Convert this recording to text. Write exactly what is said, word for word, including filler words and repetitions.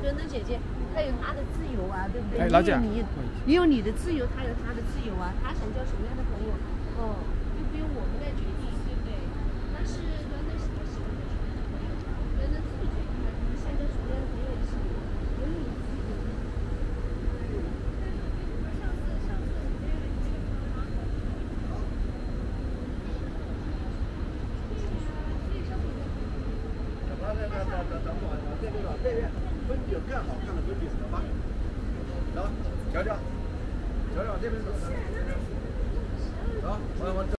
伦敦姐姐，她有她的自由啊，对不对？ 哎，老姐， 你你有你的自由，她有她的自由啊，她想交什么样的朋友，哦，又不用我们来决定，对不对？但是伦敦是她喜欢交什么样的朋友，伦敦自己决定的，你想交什么样的朋友也是有你自己的。上次上次没有你这个朋友吗？ 来来来来来，等会儿，这个这边粉饼更好看的粉饼，走吧。走，瞧瞧，瞧瞧这边怎么？